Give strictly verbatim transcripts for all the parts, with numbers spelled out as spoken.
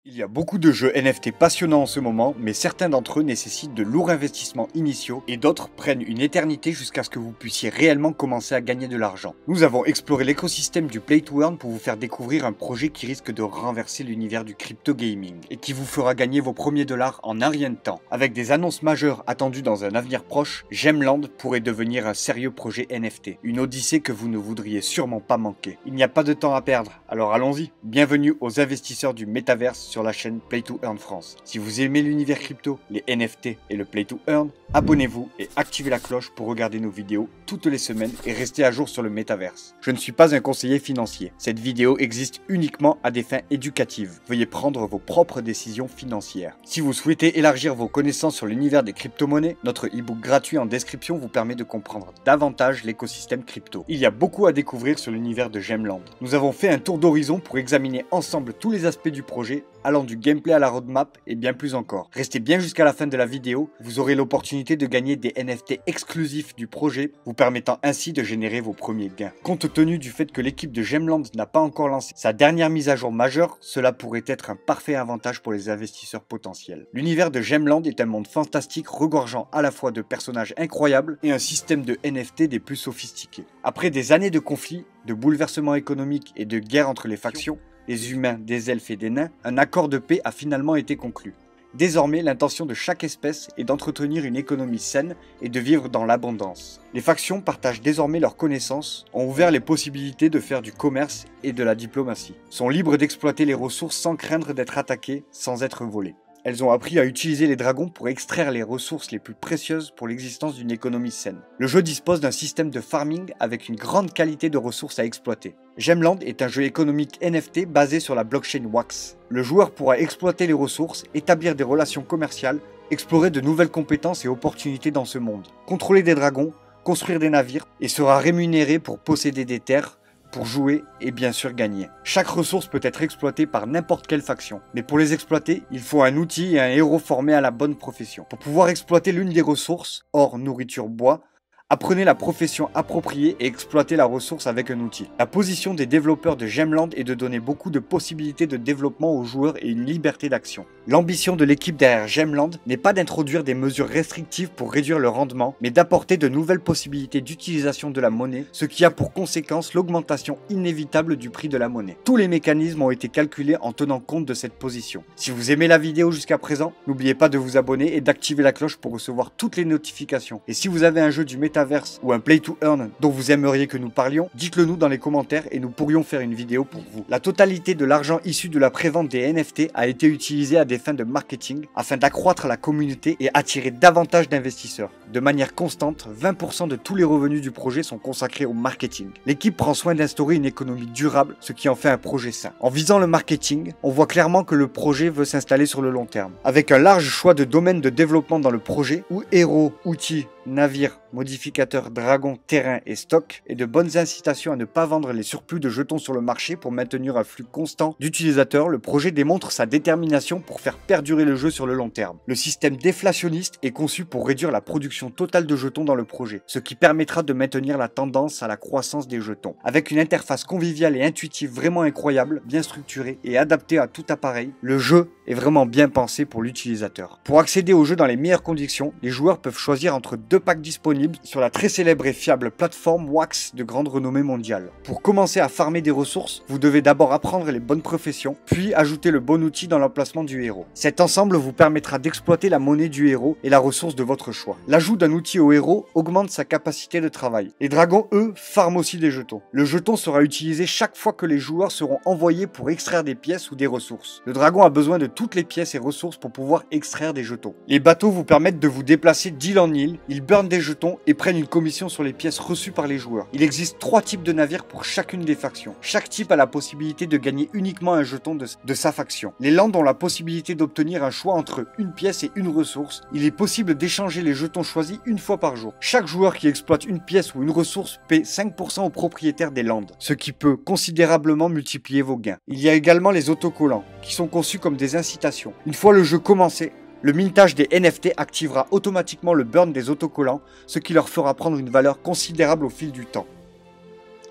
Il y a beaucoup de jeux N F T passionnants en ce moment, mais certains d'entre eux nécessitent de lourds investissements initiaux et d'autres prennent une éternité jusqu'à ce que vous puissiez réellement commencer à gagner de l'argent. Nous avons exploré l'écosystème du Play to Earn pour vous faire découvrir un projet qui risque de renverser l'univers du crypto gaming et qui vous fera gagner vos premiers dollars en un rien de temps. Avec des annonces majeures attendues dans un avenir proche, Gemland pourrait devenir un sérieux projet N F T, une odyssée que vous ne voudriez sûrement pas manquer. Il n'y a pas de temps à perdre, alors allons-y. Bienvenue aux investisseurs du métaverse sur la chaîne Play to Earn France. Si vous aimez l'univers crypto, les N F T et le Play to Earn, abonnez-vous et activez la cloche pour regarder nos vidéos toutes les semaines et rester à jour sur le métaverse. Je ne suis pas un conseiller financier. Cette vidéo existe uniquement à des fins éducatives. Veuillez prendre vos propres décisions financières. Si vous souhaitez élargir vos connaissances sur l'univers des crypto-monnaies, notre e-book gratuit en description vous permet de comprendre davantage l'écosystème crypto. Il y a beaucoup à découvrir sur l'univers de Gemland. Nous avons fait un tour d'horizon pour examiner ensemble tous les aspects du projet, allant du gameplay à la roadmap et bien plus encore. Restez bien jusqu'à la fin de la vidéo, vous aurez l'opportunité de gagner des N F T exclusifs du projet, vous permettant ainsi de générer vos premiers gains. Compte tenu du fait que l'équipe de Gemland n'a pas encore lancé sa dernière mise à jour majeure, cela pourrait être un parfait avantage pour les investisseurs potentiels. L'univers de Gemland est un monde fantastique regorgeant à la fois de personnages incroyables et un système de N F T des plus sophistiqués. Après des années de conflits, de bouleversements économiques et de guerres entre les factions, les humains, des elfes et des nains, un accord de paix a finalement été conclu. Désormais, l'intention de chaque espèce est d'entretenir une économie saine et de vivre dans l'abondance. Les factions partagent désormais leurs connaissances, ont ouvert les possibilités de faire du commerce et de la diplomatie, sont libres d'exploiter les ressources sans craindre d'être attaquées, sans être volées. Elles ont appris à utiliser les dragons pour extraire les ressources les plus précieuses pour l'existence d'une économie saine. Le jeu dispose d'un système de farming avec une grande qualité de ressources à exploiter. Gemland est un jeu économique N F T basé sur la blockchain Wax. Le joueur pourra exploiter les ressources, établir des relations commerciales, explorer de nouvelles compétences et opportunités dans ce monde, contrôler des dragons, construire des navires et sera rémunéré pour posséder des terres, pour jouer et bien sûr gagner. Chaque ressource peut être exploitée par n'importe quelle faction, mais pour les exploiter, il faut un outil et un héros formés à la bonne profession. Pour pouvoir exploiter l'une des ressources, or, nourriture, bois, apprenez la profession appropriée et exploitez la ressource avec un outil. La position des développeurs de Gemland est de donner beaucoup de possibilités de développement aux joueurs et une liberté d'action. L'ambition de l'équipe derrière Gemland n'est pas d'introduire des mesures restrictives pour réduire le rendement, mais d'apporter de nouvelles possibilités d'utilisation de la monnaie, ce qui a pour conséquence l'augmentation inévitable du prix de la monnaie. Tous les mécanismes ont été calculés en tenant compte de cette position. Si vous aimez la vidéo jusqu'à présent, n'oubliez pas de vous abonner et d'activer la cloche pour recevoir toutes les notifications. Et si vous avez un jeu du métaverse ou un Play to Earn dont vous aimeriez que nous parlions, dites-le nous dans les commentaires et nous pourrions faire une vidéo pour vous. La totalité de l'argent issu de la prévente des N F T a été utilisée à des fins de marketing afin d'accroître la communauté et attirer davantage d'investisseurs. De manière constante, vingt pour cent de tous les revenus du projet sont consacrés au marketing. L'équipe prend soin d'instaurer une économie durable, ce qui en fait un projet sain. En visant le marketing, on voit clairement que le projet veut s'installer sur le long terme. Avec un large choix de domaines de développement dans le projet, où héros, outils, navires, modificateurs, dragons, terrain et stock, et de bonnes incitations à ne pas vendre les surplus de jetons sur le marché pour maintenir un flux constant d'utilisateurs, le projet démontre sa détermination pour faire perdurer le jeu sur le long terme. Le système déflationniste est conçu pour réduire la production totale de jetons dans le projet, ce qui permettra de maintenir la tendance à la croissance des jetons. Avec une interface conviviale et intuitive vraiment incroyable, bien structurée et adaptée à tout appareil, le jeu est vraiment bien pensé pour l'utilisateur. Pour accéder au jeu dans les meilleures conditions, les joueurs peuvent choisir entre deux packs disponibles sur la très célèbre et fiable plateforme Wax de grande renommée mondiale. Pour commencer à farmer des ressources, vous devez d'abord apprendre les bonnes professions, puis ajouter le bon outil dans l'emplacement du héros. Cet ensemble vous permettra d'exploiter la monnaie du héros et la ressource de votre choix. L'ajout d'un outil au héros augmente sa capacité de travail. Les dragons, eux, farment aussi des jetons. Le jeton sera utilisé chaque fois que les joueurs seront envoyés pour extraire des pièces ou des ressources. Le dragon a besoin de toutes les pièces et ressources pour pouvoir extraire des jetons. Les bateaux vous permettent de vous déplacer d'île en île, ils burnent des jetons et prennent une commission sur les pièces reçues par les joueurs. Il existe trois types de navires pour chacune des factions. Chaque type a la possibilité de gagner uniquement un jeton de, de sa faction. Les landes ont la possibilité d'obtenir un choix entre une pièce et une ressource. Il est possible d'échanger les jetons choisis une fois par jour. Chaque joueur qui exploite une pièce ou une ressource paie cinq pour cent au propriétaire des landes, ce qui peut considérablement multiplier vos gains. Il y a également les autocollants, qui sont conçus comme des incitations. Une fois le jeu commencé, le mintage des N F T activera automatiquement le burn des autocollants, ce qui leur fera prendre une valeur considérable au fil du temps.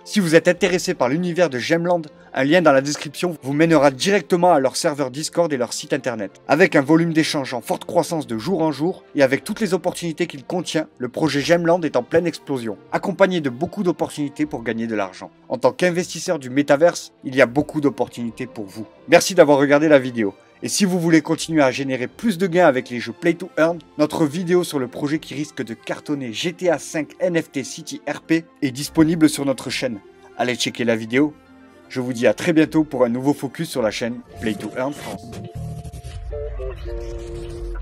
Si vous êtes intéressé par l'univers de Gemland, un lien dans la description vous mènera directement à leur serveur Discord et leur site internet. Avec un volume d'échange en forte croissance de jour en jour et avec toutes les opportunités qu'il contient, le projet Gemland est en pleine explosion, accompagné de beaucoup d'opportunités pour gagner de l'argent. En tant qu'investisseur du métaverse, il y a beaucoup d'opportunités pour vous. Merci d'avoir regardé la vidéo. Et si vous voulez continuer à générer plus de gains avec les jeux Play to Earn, notre vidéo sur le projet qui risque de cartonner G T A cinq N F T City R P est disponible sur notre chaîne. Allez checker la vidéo. Je vous dis à très bientôt pour un nouveau focus sur la chaîne Play to Earn France.